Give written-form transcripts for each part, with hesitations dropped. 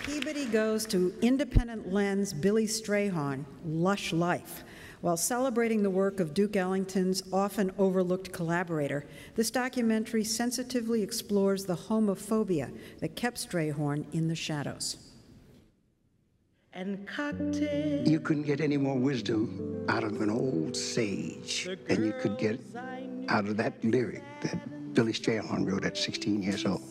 Peabody goes to independent lens Billy Strayhorn, Lush Life. While celebrating the work of Duke Ellington's often overlooked collaborator, this documentary sensitively explores the homophobia that kept Strayhorn in the shadows. And cocktails. You couldn't get any more wisdom out of an old sage than you could get out of that lyric that Billy Strayhorn wrote at 16 years old.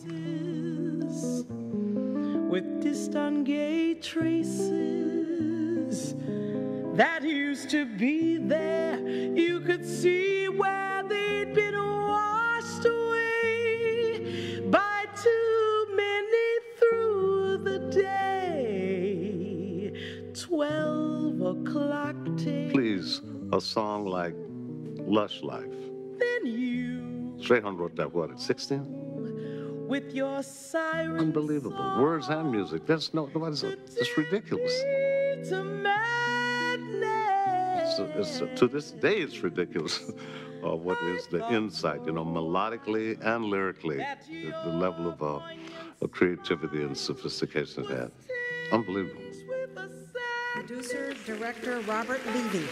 With distant gay traces that used to be there, you could see where they'd been washed away by too many through the day. 12 o'clock take. Please, a song like Lush Life. Then you. Strayhorn wrote that, what, at 16? With your siren. Unbelievable. Words and music. There's no, it's ridiculous. To this day, it's ridiculous. What is the insight, you know, melodically and lyrically, the level of creativity and sophistication it had. Unbelievable. Producer, director Robert Levi.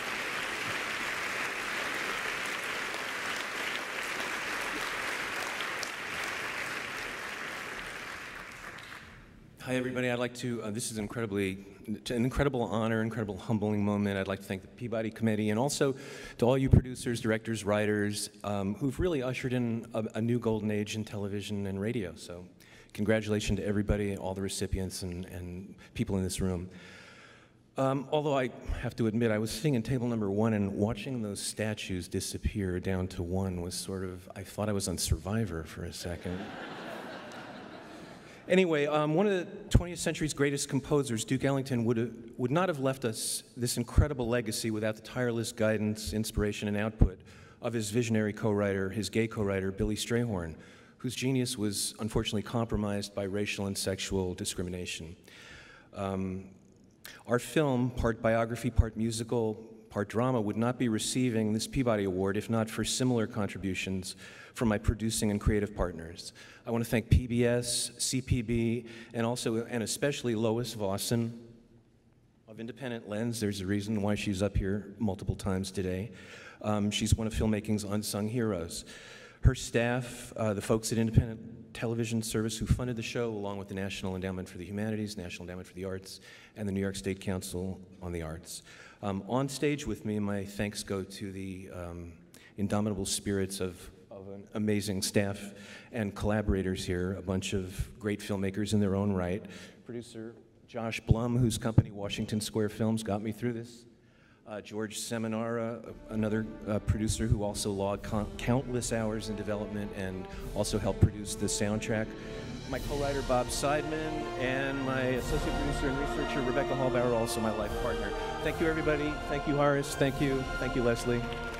Hi, everybody. I'd like to, this is an incredible honor, incredible humbling moment. I'd like to thank the Peabody Committee and also to all you producers, directors, writers who've really ushered in a new golden age in television and radio. So congratulations to everybody, all the recipients and people in this room. Although I have to admit, I was sitting at table number 1 and watching those statues disappear down to 1 was sort of, I thought I was on Survivor for a second. Anyway, one of the 20th century's greatest composers, Duke Ellington, would not have left us this incredible legacy without the tireless guidance, inspiration, and output of his visionary co-writer, his gay co-writer, Billy Strayhorn, whose genius was unfortunately compromised by racial and sexual discrimination. Our film, part biography, part musical, part drama, would not be receiving this Peabody Award if not for similar contributions from my producing and creative partners. I want to thank PBS, CPB, and especially Lois Vossen of Independent Lens. There's a reason why she's up here multiple times today. She's one of filmmaking's unsung heroes. Her staff, the folks at Independent Television Service who funded the show, along with the National Endowment for the Humanities, National Endowment for the Arts, and the New York State Council on the Arts. On stage with me, my thanks go to the indomitable spirits of an amazing staff and collaborators here, a bunch of great filmmakers in their own right. Producer Josh Blum, whose company Washington Square Films got me through this. George Seminara, another producer who also logged countless hours in development and also helped produce the soundtrack. My co-writer Bob Seidman and my associate producer and researcher Rebecca Hallbauer, also my life partner. Thank you, everybody. Thank you, Horace. Thank you, Leslie.